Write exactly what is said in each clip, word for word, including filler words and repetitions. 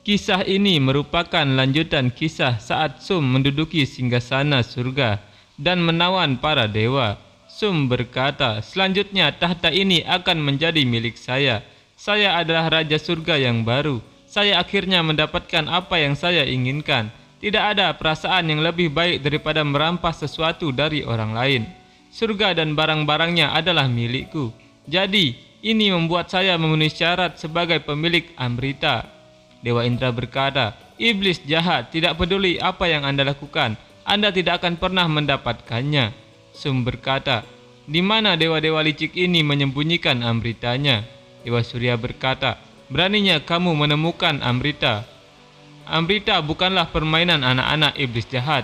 Kisah ini merupakan lanjutan kisah saat Sum menduduki singgasana surga dan menawan para dewa. Sum berkata, "Selanjutnya tahta ini akan menjadi milik saya. Saya adalah raja surga yang baru. Saya akhirnya mendapatkan apa yang saya inginkan. Tidak ada perasaan yang lebih baik daripada merampas sesuatu dari orang lain. Surga dan barang-barangnya adalah milikku. Jadi, ini membuat saya memenuhi syarat sebagai pemilik Amrita." Dewa Indra berkata, "Iblis jahat, tidak peduli apa yang Anda lakukan, Anda tidak akan pernah mendapatkannya." Sum berkata, "Di mana dewa-dewa licik ini menyembunyikan Amritanya?" Dewa Surya berkata, "Beraninya kamu menemukan Amrita. Amrita bukanlah permainan anak-anak iblis jahat."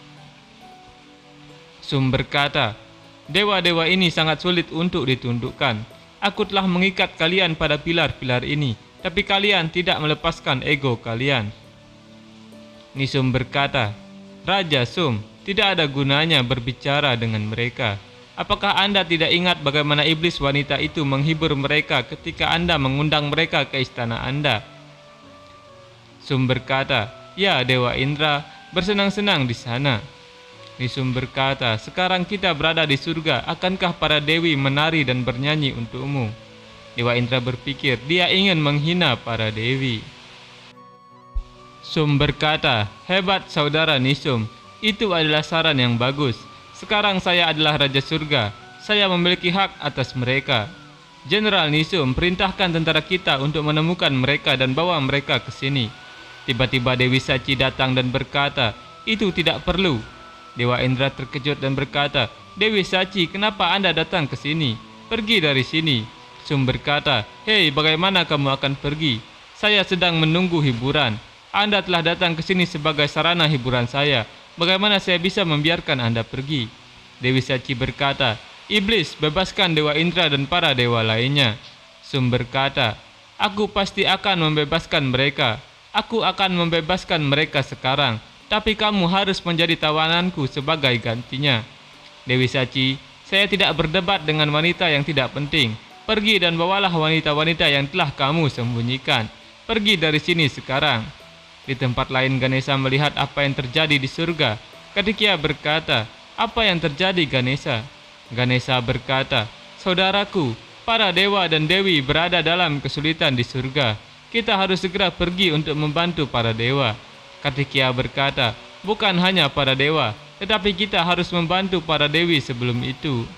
Sum berkata, "Dewa-dewa ini sangat sulit untuk ditundukkan. Aku telah mengikat kalian pada pilar-pilar ini, tapi kalian tidak melepaskan ego kalian." Nisum berkata, "Raja Sum, tidak ada gunanya berbicara dengan mereka. Apakah Anda tidak ingat bagaimana iblis wanita itu menghibur mereka ketika Anda mengundang mereka ke istana Anda?" Sum berkata, "Ya Dewa Indra, bersenang-senang di sana." Nisum berkata, "Sekarang kita berada di surga, akankah para dewi menari dan bernyanyi untukmu?" Dewa Indra berpikir, dia ingin menghina para dewi. Sum berkata, "Hebat saudara Nisum, itu adalah saran yang bagus. Sekarang saya adalah raja surga, saya memiliki hak atas mereka. Jenderal Nisum, perintahkan tentara kita untuk menemukan mereka dan bawa mereka ke sini." Tiba-tiba Dewi Saci datang dan berkata, "Itu tidak perlu." Dewa Indra terkejut dan berkata, "Dewi Saci, kenapa Anda datang ke sini? Pergi dari sini." Sum berkata, "Hei, bagaimana kamu akan pergi? Saya sedang menunggu hiburan. Anda telah datang ke sini sebagai sarana hiburan saya. Bagaimana saya bisa membiarkan Anda pergi?" Dewi Saci berkata, "Iblis, bebaskan Dewa Indra dan para dewa lainnya." Sum berkata, "Aku pasti akan membebaskan mereka. Aku akan membebaskan mereka sekarang. Tapi kamu harus menjadi tawananku sebagai gantinya." Dewi Saci, "Saya tidak berdebat dengan wanita yang tidak penting. Pergi dan bawalah wanita-wanita yang telah kamu sembunyikan. Pergi dari sini sekarang." Di tempat lain Ganesha melihat apa yang terjadi di surga. Kartikeya berkata, "Apa yang terjadi Ganesha?" Ganesha berkata, "Saudaraku, para dewa dan dewi berada dalam kesulitan di surga. Kita harus segera pergi untuk membantu para dewa." Kartikeya berkata, "Bukan hanya para dewa, tetapi kita harus membantu para dewi sebelum itu."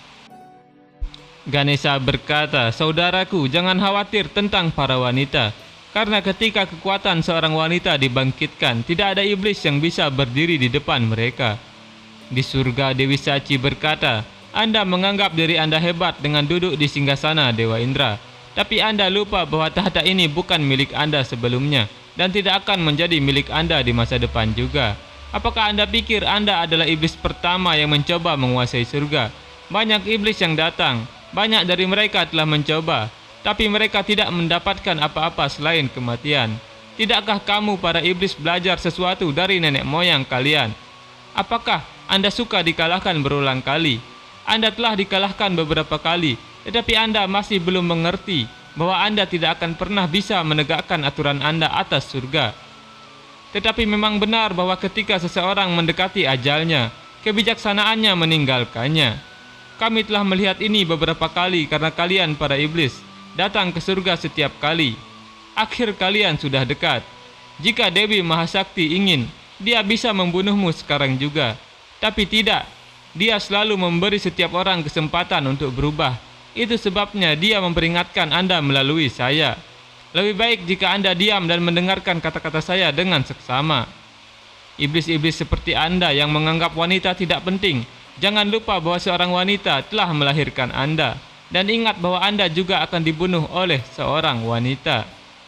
Ganesha berkata, "Saudaraku, jangan khawatir tentang para wanita. Karena ketika kekuatan seorang wanita dibangkitkan, tidak ada iblis yang bisa berdiri di depan mereka." Di surga Dewi Saci berkata, "Anda menganggap diri Anda hebat dengan duduk di singgasana Dewa Indra. Tapi Anda lupa bahwa tahta ini bukan milik Anda sebelumnya dan tidak akan menjadi milik Anda di masa depan juga. Apakah Anda pikir Anda adalah iblis pertama yang mencoba menguasai surga? Banyak iblis yang datang, banyak dari mereka telah mencoba, tapi mereka tidak mendapatkan apa-apa selain kematian. Tidakkah kamu para iblis belajar sesuatu dari nenek moyang kalian? Apakah Anda suka dikalahkan berulang kali? Anda telah dikalahkan beberapa kali, tetapi Anda masih belum mengerti bahwa Anda tidak akan pernah bisa menegakkan aturan Anda atas surga. Tetapi memang benar bahwa ketika seseorang mendekati ajalnya, kebijaksanaannya meninggalkannya. Kami telah melihat ini beberapa kali karena kalian para iblis datang ke surga setiap kali. Akhir kalian sudah dekat. Jika Dewi Mahasakti ingin, dia bisa membunuhmu sekarang juga. Tapi tidak, dia selalu memberi setiap orang kesempatan untuk berubah. Itu sebabnya dia memperingatkan Anda melalui saya. Lebih baik jika Anda diam dan mendengarkan kata-kata saya dengan seksama. Iblis-iblis seperti Anda yang menganggap wanita tidak penting, jangan lupa bahwa seorang wanita telah melahirkan Anda. Dan ingat bahwa Anda juga akan dibunuh oleh seorang wanita."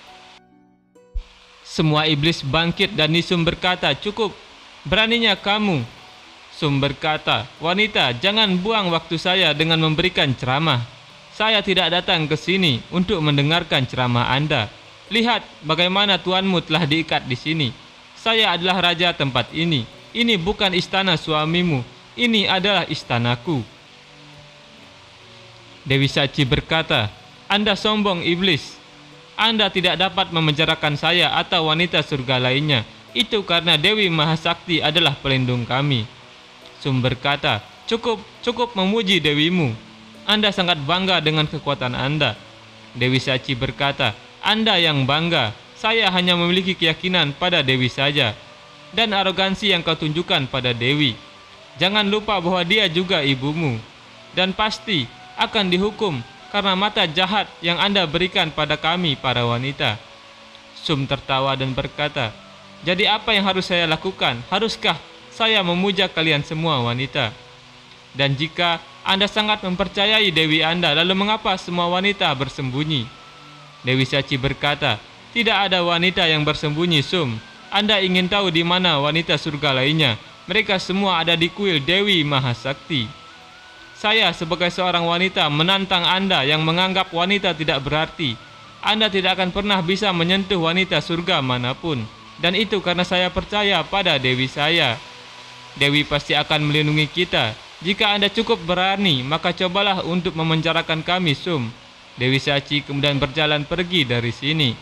Semua iblis bangkit dan Nisum berkata, "Cukup, beraninya kamu." Sum berkata, "Wanita, jangan buang waktu saya dengan memberikan ceramah. Saya tidak datang ke sini untuk mendengarkan ceramah Anda. Lihat bagaimana tuanmu telah diikat di sini. Saya adalah raja tempat ini. Ini bukan istana suamimu, ini adalah istanaku." Dewi Saci berkata, "Anda sombong iblis. Anda tidak dapat memenjarakan saya atau wanita surga lainnya. Itu karena Dewi Mahasakti adalah pelindung kami. Sum berkata, cukup, cukup memuji Dewimu. Anda sangat bangga dengan kekuatan Anda. Dewi Sachi berkata, Anda yang bangga, saya hanya memiliki keyakinan pada Dewi saja. Dan arogansi yang kau tunjukkan pada Dewi. Jangan lupa bahwa dia juga ibumu. Dan pasti akan dihukum karena mata jahat yang Anda berikan pada kami para wanita. Sum tertawa dan berkata, jadi apa yang harus saya lakukan? Haruskah saya memuja kalian semua wanita? Dan jika Anda sangat mempercayai Dewi Anda, lalu mengapa semua wanita bersembunyi? Dewi Sachi berkata, tidak ada wanita yang bersembunyi, Sum. Anda ingin tahu di mana wanita surga lainnya? Mereka semua ada di kuil Dewi Mahasakti. Saya sebagai seorang wanita menantang Anda yang menganggap wanita tidak berarti. Anda tidak akan pernah bisa menyentuh wanita surga manapun. Dan itu karena saya percaya pada Dewi saya. Dewi pasti akan melindungi kita. Jika Anda cukup berani, maka cobalah untuk memenjarakan kami, Sum. Dewi Sachi kemudian berjalan pergi dari sini.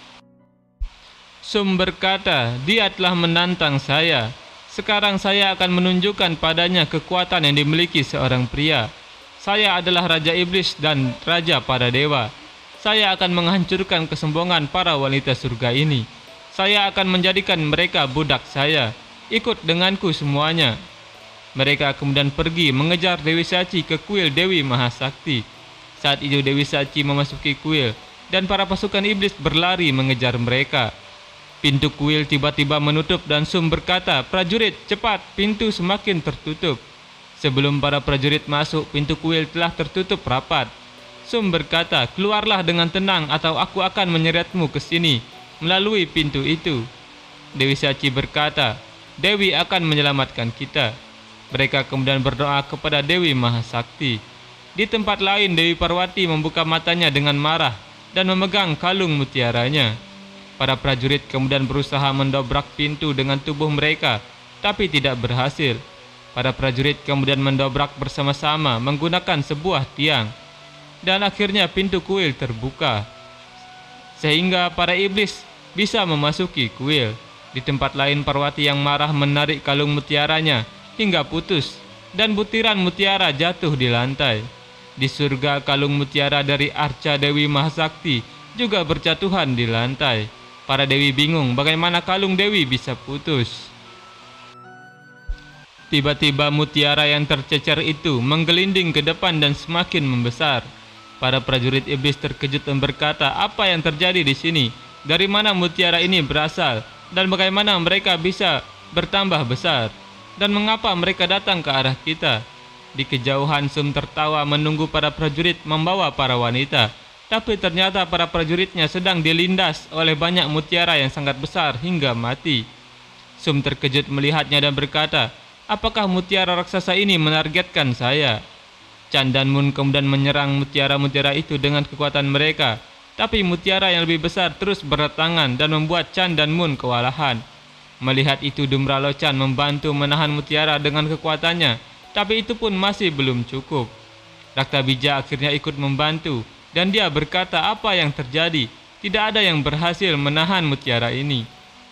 Sum berkata, dia telah menantang saya. Sekarang saya akan menunjukkan padanya kekuatan yang dimiliki seorang pria. Saya adalah Raja Iblis dan Raja para Dewa. Saya akan menghancurkan kesombongan para wanita surga ini. Saya akan menjadikan mereka budak saya. Ikut denganku semuanya. Mereka kemudian pergi mengejar Dewi Sachi ke kuil Dewi Mahasakti. Saat itu Dewi Sachi memasuki kuil dan para pasukan iblis berlari mengejar mereka. Pintu kuil tiba-tiba menutup dan Sum berkata, prajurit, cepat, pintu semakin tertutup. Sebelum para prajurit masuk, pintu kuil telah tertutup rapat. Sum berkata, keluarlah dengan tenang atau aku akan menyeretmu ke sini melalui pintu itu. Dewi Sachi berkata, Dewi akan menyelamatkan kita. Mereka kemudian berdoa kepada Dewi Mahasakti. Di tempat lain, Dewi Parwati membuka matanya dengan marah dan memegang kalung mutiaranya. Para prajurit kemudian berusaha mendobrak pintu dengan tubuh mereka, tapi tidak berhasil. Para prajurit kemudian mendobrak bersama-sama menggunakan sebuah tiang. Dan akhirnya pintu kuil terbuka. Sehingga para iblis bisa memasuki kuil. Di tempat lain Parwati yang marah menarik kalung mutiaranya hingga putus. Dan butiran mutiara jatuh di lantai. Di surga kalung mutiara dari Arca Dewi Mahasakti juga berjatuhan di lantai. Para dewi bingung bagaimana kalung Dewi bisa putus. Tiba-tiba mutiara yang tercecer itu menggelinding ke depan dan semakin membesar. Para prajurit iblis terkejut dan berkata, apa yang terjadi di sini? Dari mana mutiara ini berasal? Dan bagaimana mereka bisa bertambah besar? Dan mengapa mereka datang ke arah kita? Di kejauhan Sum tertawa menunggu para prajurit membawa para wanita. Tapi ternyata para prajuritnya sedang dilindas oleh banyak mutiara yang sangat besar hingga mati. Sum terkejut melihatnya dan berkata, apakah mutiara raksasa ini menargetkan saya? Chan dan Mun kemudian menyerang mutiara-mutiara itu dengan kekuatan mereka. Tapi mutiara yang lebih besar terus berdatangan dan membuat Chan dan Mun kewalahan. Melihat itu Dumralocan membantu menahan mutiara dengan kekuatannya. Tapi itu pun masih belum cukup. Raktabija akhirnya ikut membantu. Dan dia berkata, apa yang terjadi? Tidak ada yang berhasil menahan mutiara ini.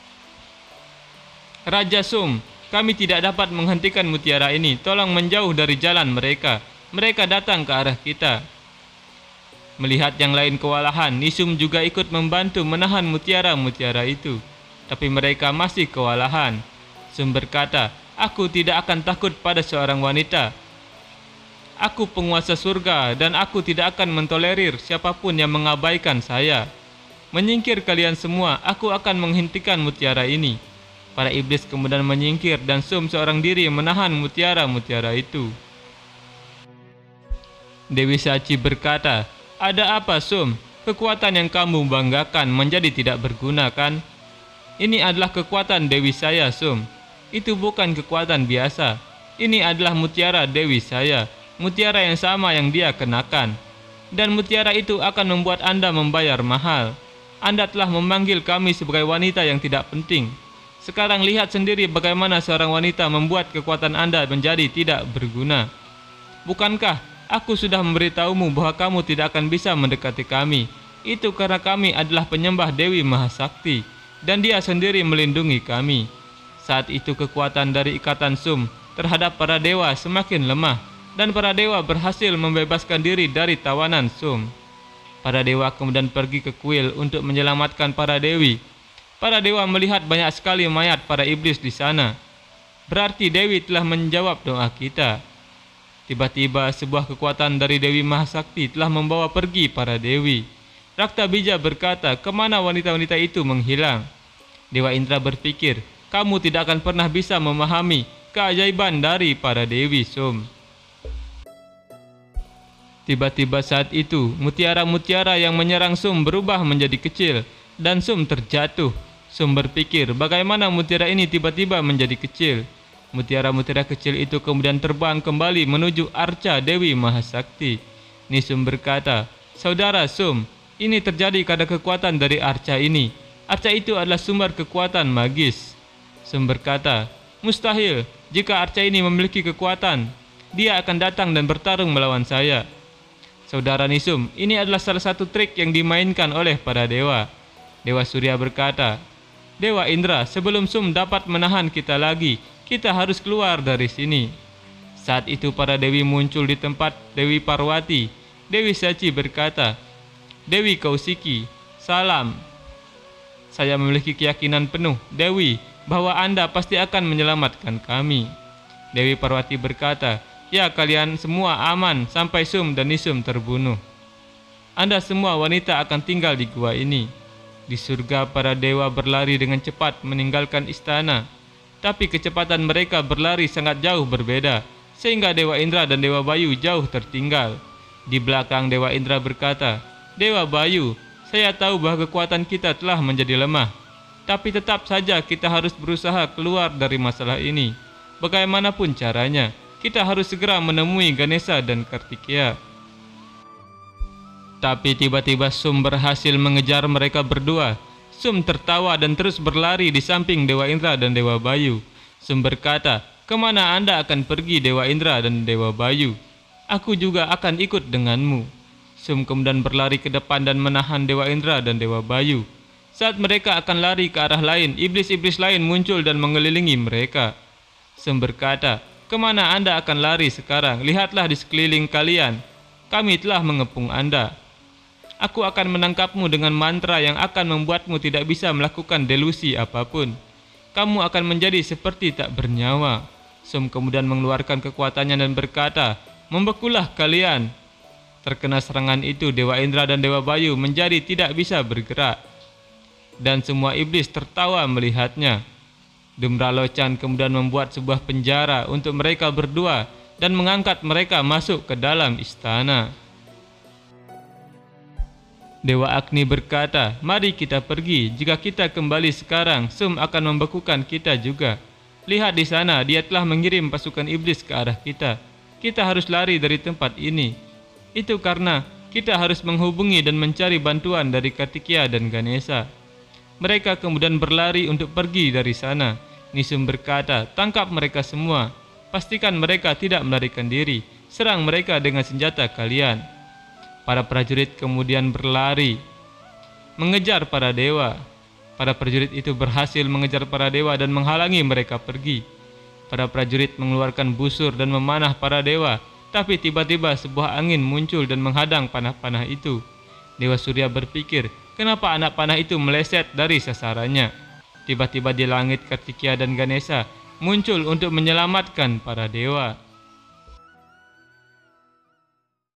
Raja Sum, kami tidak dapat menghentikan mutiara ini. Tolong menjauh dari jalan mereka. Mereka datang ke arah kita. Melihat yang lain kewalahan, Nisum juga ikut membantu menahan mutiara-mutiara itu. Tapi mereka masih kewalahan. Sum berkata, aku tidak akan takut pada seorang wanita. Aku penguasa surga dan aku tidak akan mentolerir siapapun yang mengabaikan saya. Menyingkir kalian semua, aku akan menghentikan mutiara ini. Para iblis kemudian menyingkir dan Sum seorang diri menahan mutiara-mutiara itu. Dewi Sachi berkata, ada apa Sum? Kekuatan yang kamu banggakan menjadi tidak berguna kan? Ini adalah kekuatan Dewi saya Sum. Itu bukan kekuatan biasa. Ini adalah mutiara Dewi saya. Mutiara yang sama yang dia kenakan. Dan mutiara itu akan membuat Anda membayar mahal. Anda telah memanggil kami sebagai wanita yang tidak penting. Sekarang lihat sendiri bagaimana seorang wanita membuat kekuatan Anda menjadi tidak berguna. Bukankah aku sudah memberitahumu bahwa kamu tidak akan bisa mendekati kami? Itu karena kami adalah penyembah Dewi Mahasakti, dan dia sendiri melindungi kami. Saat itu kekuatan dari ikatan Sum terhadap para dewa semakin lemah, dan para dewa berhasil membebaskan diri dari tawanan Sum. Para dewa kemudian pergi ke kuil untuk menyelamatkan para dewi. Para dewa melihat banyak sekali mayat para iblis di sana. Berarti Dewi telah menjawab doa kita. Tiba-tiba sebuah kekuatan dari Dewi Mahasakti telah membawa pergi para dewi. Raktabija berkata, kemana wanita-wanita itu menghilang? Dewa Indra berpikir, kamu tidak akan pernah bisa memahami keajaiban dari para dewi Sum. Tiba-tiba saat itu, mutiara-mutiara yang menyerang Sum berubah menjadi kecil, dan Sum terjatuh. Sum berpikir, bagaimana mutiara ini tiba-tiba menjadi kecil? Mutiara-mutiara kecil itu kemudian terbang kembali menuju arca Dewi Mahasakti. Nisum berkata, saudara Sum, ini terjadi karena kekuatan dari arca ini. Arca itu adalah sumber kekuatan magis. Sum berkata, mustahil, jika arca ini memiliki kekuatan, dia akan datang dan bertarung melawan saya. Saudara Nisum, ini adalah salah satu trik yang dimainkan oleh para dewa. Dewa Surya berkata, Dewa Indra, sebelum Sum dapat menahan kita lagi, kita harus keluar dari sini. Saat itu para dewi muncul di tempat Dewi Parwati. Dewi Saci berkata, Dewi Kausiki, salam. Saya memiliki keyakinan penuh, Dewi, bahwa Anda pasti akan menyelamatkan kami. Dewi Parwati berkata, ya kalian semua aman sampai Sum dan Nisum terbunuh. Anda semua wanita akan tinggal di gua ini. Di surga para dewa berlari dengan cepat meninggalkan istana. Tapi kecepatan mereka berlari sangat jauh berbeda, sehingga Dewa Indra dan Dewa Bayu jauh tertinggal. Di belakang Dewa Indra berkata, Dewa Bayu, saya tahu bahwa kekuatan kita telah menjadi lemah. Tapi tetap saja kita harus berusaha keluar dari masalah ini. Bagaimanapun caranya, kita harus segera menemui Ganesha dan Kartikeya. Tapi tiba-tiba Sum berhasil mengejar mereka berdua. Sum tertawa dan terus berlari di samping Dewa Indra dan Dewa Bayu. Sum berkata, kemana Anda akan pergi Dewa Indra dan Dewa Bayu? Aku juga akan ikut denganmu. Sum kemudian berlari ke depan dan menahan Dewa Indra dan Dewa Bayu. Saat mereka akan lari ke arah lain, iblis-iblis lain muncul dan mengelilingi mereka. Sum berkata, kemana Anda akan lari sekarang? Lihatlah di sekeliling kalian. Kami telah mengepung Anda. Aku akan menangkapmu dengan mantra yang akan membuatmu tidak bisa melakukan delusi apapun. Kamu akan menjadi seperti tak bernyawa. Sum kemudian mengeluarkan kekuatannya dan berkata, membekulah kalian. Terkena serangan itu, Dewa Indra dan Dewa Bayu menjadi tidak bisa bergerak. Dan semua iblis tertawa melihatnya. Dumralocan kemudian membuat sebuah penjara untuk mereka berdua dan mengangkat mereka masuk ke dalam istana. Dewa Agni berkata, mari kita pergi. Jika kita kembali sekarang, Sum akan membekukan kita juga. Lihat di sana, dia telah mengirim pasukan iblis ke arah kita. Kita harus lari dari tempat ini. Itu karena kita harus menghubungi dan mencari bantuan dari Kartikeya dan Ganesha. Mereka kemudian berlari untuk pergi dari sana. Nisum berkata, tangkap mereka semua. Pastikan mereka tidak melarikan diri. Serang mereka dengan senjata kalian. Para prajurit kemudian berlari mengejar para dewa. Para prajurit itu berhasil mengejar para dewa dan menghalangi mereka pergi. Para prajurit mengeluarkan busur dan memanah para dewa. Tapi tiba-tiba sebuah angin muncul dan menghadang panah-panah itu. Dewa Surya berpikir, kenapa anak panah itu meleset dari sasarannya? Tiba-tiba di langit Kartikeya dan Ganesha muncul untuk menyelamatkan para dewa.